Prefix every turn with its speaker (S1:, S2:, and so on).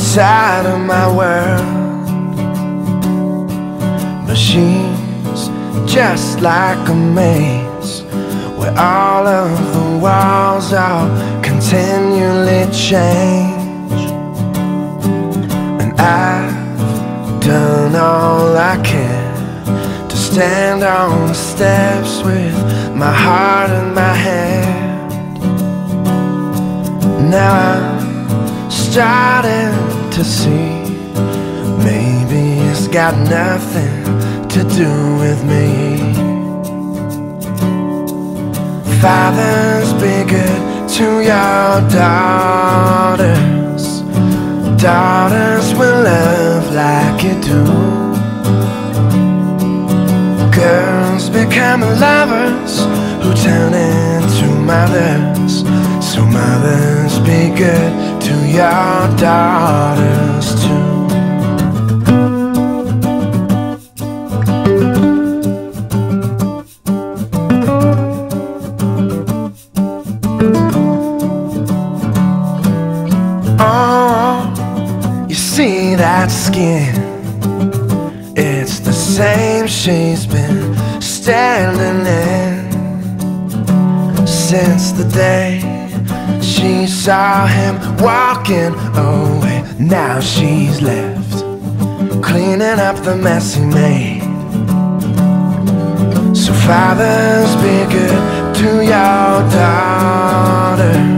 S1: inside of my world. But she's just like a maze, where all of the walls are continually change. And I've done all I can to stand on the steps with my heart in my hand. Now I'm starting to see, maybe it's got nothing to do with me. Fathers, be good to your daughters. Daughters will love like you do. Girls become lovers who turn into mothers. So mothers, be good to your daughters too. Oh, you see that skin? It's the same she's been standing in since the day she saw him walking away. Now she's left cleaning up the mess he made. So fathers, be good to your daughters.